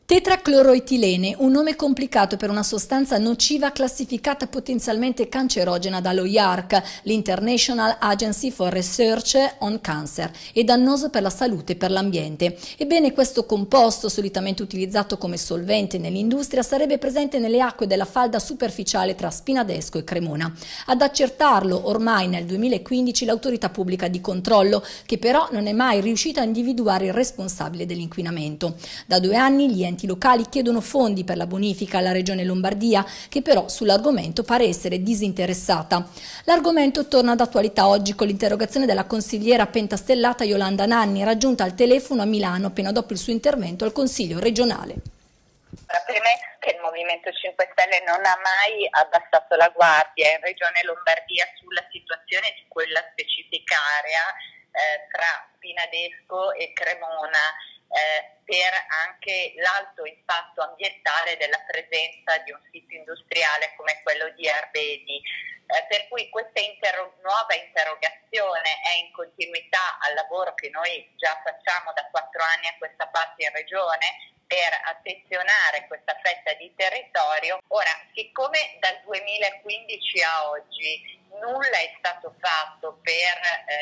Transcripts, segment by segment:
Tetracloroetilene, un nome complicato per una sostanza nociva classificata potenzialmente cancerogena dallo IARC, l'International Agency for Research on Cancer, e dannoso per la salute e per l'ambiente. Ebbene, questo composto, solitamente utilizzato come solvente nell'industria, sarebbe presente nelle acque della falda superficiale tra Spinadesco e Cremona. Ad accertarlo ormai nel 2015 l'autorità pubblica di controllo, che però non è mai riuscita a individuare il responsabile dell'inquinamento. Da 2 anni gli enti locali chiedono fondi per la bonifica alla Regione Lombardia, che però sull'argomento pare essere disinteressata. L'argomento torna d'attualità oggi con l'interrogazione della consigliera pentastellata Yolanda Nanni, raggiunta al telefono a Milano appena dopo il suo intervento al Consiglio regionale. La premessa è che il Movimento 5 Stelle non ha mai abbassato la guardia in Regione Lombardia sulla situazione di quella specifica area tra Spinadesco e Cremona, per anche l'alto impatto ambientale della presenza di un sito industriale come quello di Arbedi. Per cui questa nuova interrogazione è in continuità al lavoro che noi già facciamo da 4 anni a questa parte in Regione per attenzionare questa fetta di territorio. Ora, siccome dal 2015 a oggi nulla è stato fatto per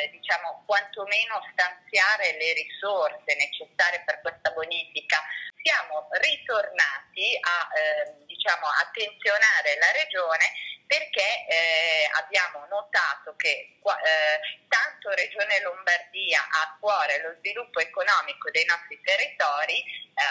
quantomeno stanziare le risorse necessarie per questa bonifica, siamo ritornati a attenzionare la Regione perché abbiamo notato che tanto Regione Lombardia ha a cuore lo sviluppo economico dei nostri territori,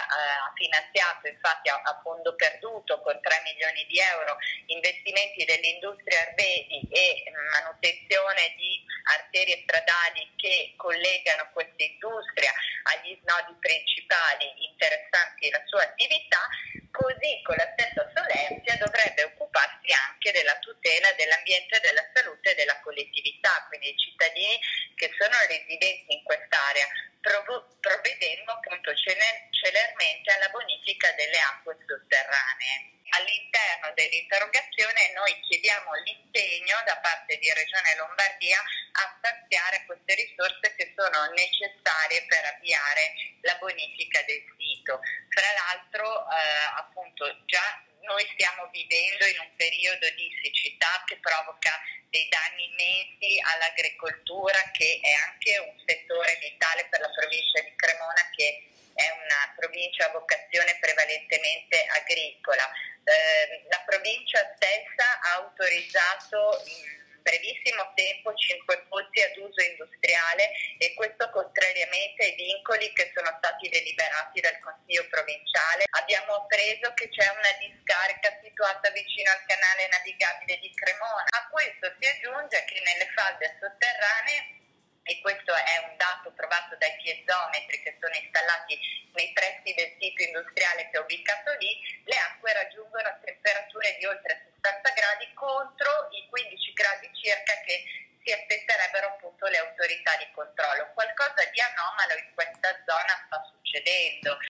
ha finanziato infatti a fondo perduto con 3 milioni di euro investimenti dell'industria Arbedi e manutenzione di arterie stradali che collegano questa industria agli snodi principali interessanti la sua attività. Così con la stessa solerzia dovrebbe occuparsi anche della tutela dell'ambiente, della salute e della collettività, quindi i cittadini che sono residenti in quest'area, provvedendo appunto celermente alla bonifica delle acque sotterranee. All'interno dell'interrogazione noi chiediamo l'impegno da parte di Regione Lombardia a stanziare queste risorse che sono necessarie per avviare la bonifica del sito. Fra l'altro appunto già noi stiamo vivendo in un periodo di siccità che provoca dei danni immensi all'agricoltura, che è anche un settore vitale per la provincia di Cremona, che è una provincia a vocazione prevalentemente agricola. La provincia stessa ha autorizzato in brevissimo tempo 5 pozzi ad uso industriale, e questo contrariamente ai vincoli che sono stati deliberati dal Consiglio provinciale. Abbiamo appreso che c'è una discarica situata vicino al canale navigabile di Cremona. A questo si aggiunge che nelle falde sotterranee, e questo è un dato provato dai piezometri che sono installati nei pressi del sito industriale che è ubicato lì, le acque raggiungono temperature di oltre 60 gradi contro i 15 gradi circa che si aspetterebbero appunto le autorità di controllo. Qualcosa di anomalo in questa zona sta succedendo.